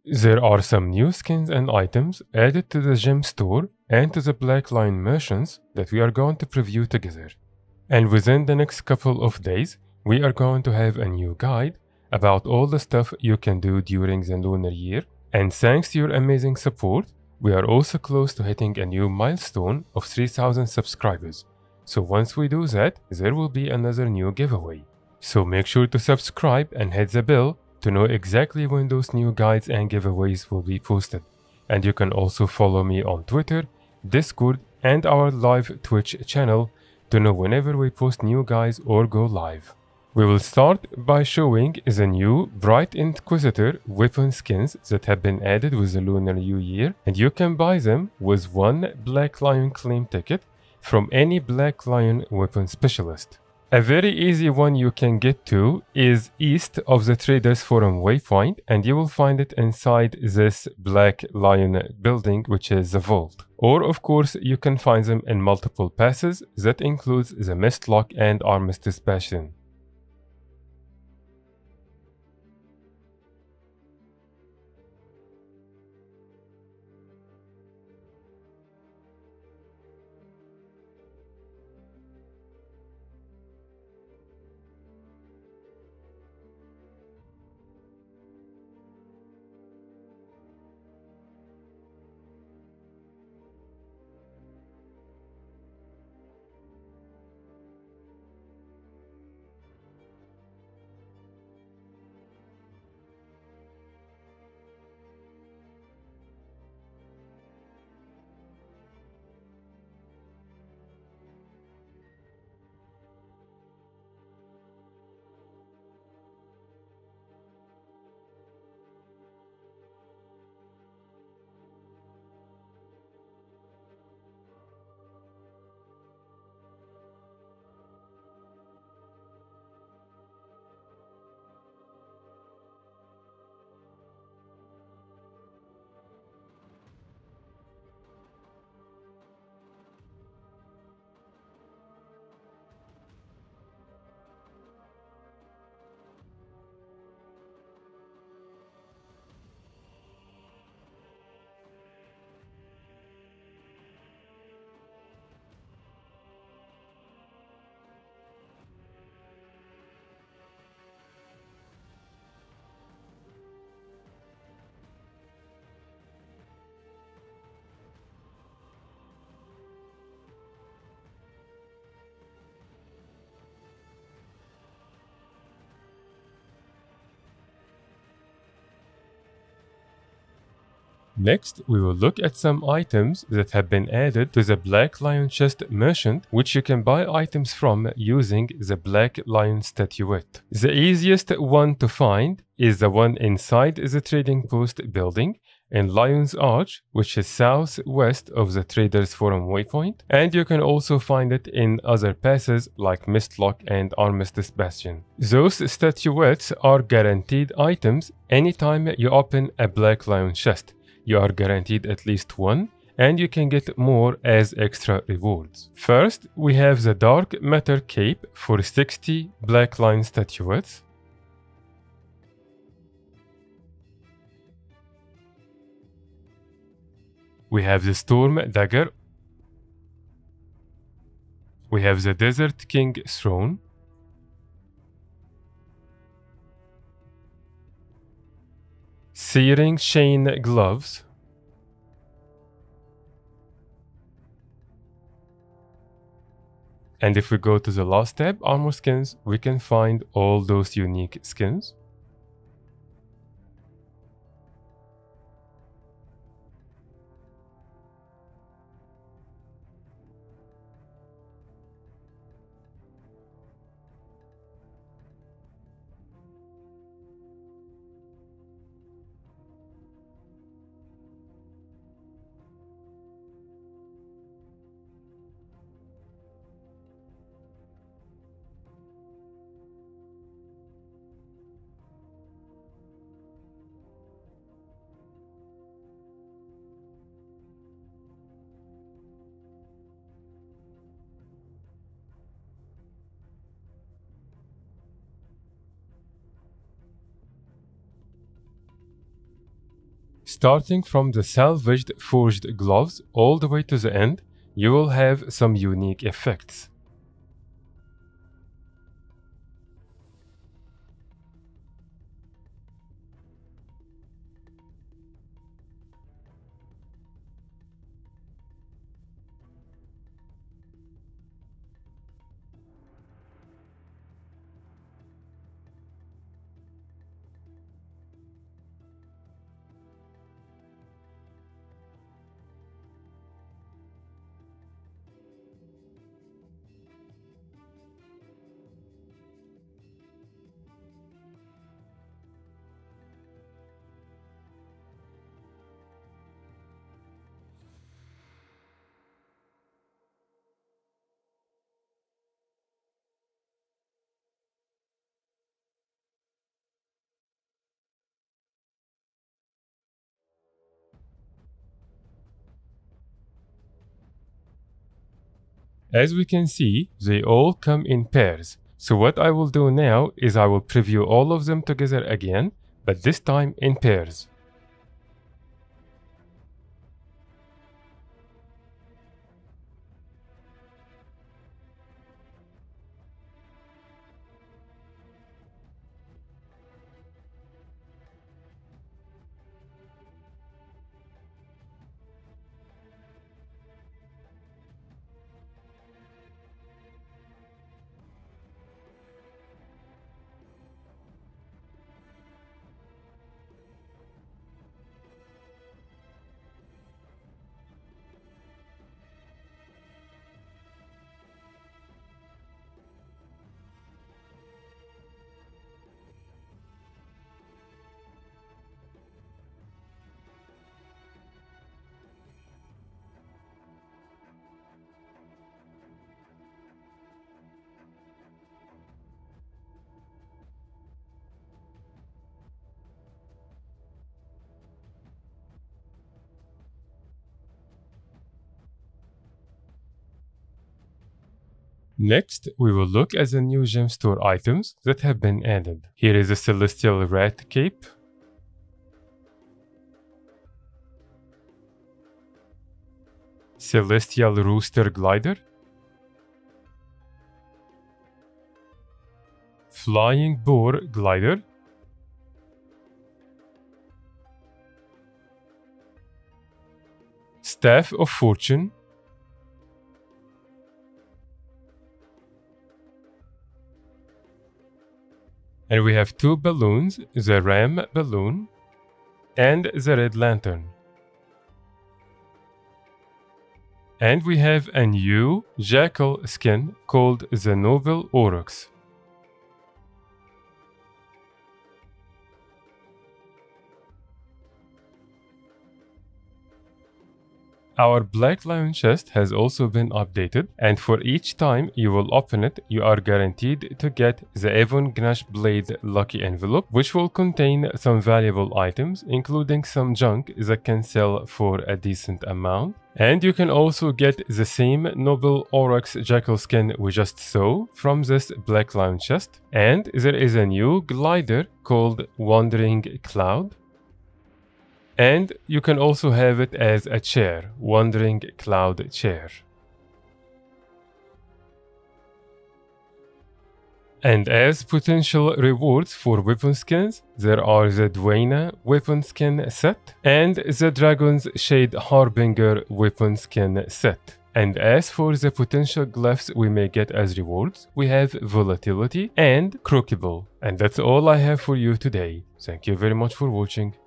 There are some new skins and items added to the gem store and to the Black Lion merchants that we are going to preview together. And within the next couple of days, we are going to have a new guide about all the stuff you can do during the lunar year. And thanks to your amazing support, we are also close to hitting a new milestone of 3,000 subscribers. So once we do that, there will be another new giveaway. So make sure to subscribe and hit the bell to know exactly when those new guides and giveaways will be posted. And you can also follow me on Twitter, Discord, and our live Twitch channel to know whenever we post new guides or go live. We will start by showing the new Bright Inquisitor weapon skins that have been added with the Lunar New Year, and you can buy them with one Black Lion claim ticket from any Black Lion weapon specialist. A very easy one you can get to is east of the Traders Forum waypoint, and you will find it inside this Black Lion building, which is the vault. Or of course you can find them in multiple passes, that includes the Mistlock and Armistice Bastion. Next, we will look at some items that have been added to the Black Lion Chest Merchant, which you can buy items from using the Black Lion statuette. The easiest one to find is the one inside the Trading Post building in Lion's Arch, which is southwest of the Traders Forum waypoint, and you can also find it in other passes like Mistlock and Armistice Bastion. Those statuettes are guaranteed items anytime you open a Black Lion chest. You are guaranteed at least one, and you can get more as extra rewards. First, we have the Dark Matter Cape for 60 Black Lion statuettes. We have the Storm Dagger. We have the Desert King Throne. Searing Chain Gloves. And if we go to the last tab, Armor Skins, we can find all those unique skins. Starting from the salvaged forged gloves all the way to the end, you will have some unique effects. As we can see, they all come in pairs. So what I will do now is I will preview all of them together again, but this time in pairs. Next, we will look at the new gem store items that have been added. Here is a Celestial Rat Cape, Celestial Rooster Glider, Flying Boar Glider, Staff of Fortune, and we have two balloons, the Ram Balloon and the Red Lantern. And we have a new Jackal skin called the Noble Aurochs. Our Black Lion chest has also been updated, and for each time you will open it, you are guaranteed to get the Avon Gnash Blade Lucky Envelope, which will contain some valuable items, including some junk that can sell for a decent amount. And you can also get the same Noble Aurochs Jackal skin we just saw from this Black Lion chest. And there is a new glider called Wandering Cloud. And you can also have it as a chair, Wandering Cloud Chair. And as potential rewards for weapon skins, there are the Dwayna weapon skin set and the Dragon's Shade Harbinger weapon skin set. And as for the potential glyphs we may get as rewards, we have Volatility and Crookable. And that's all I have for you today. Thank you very much for watching.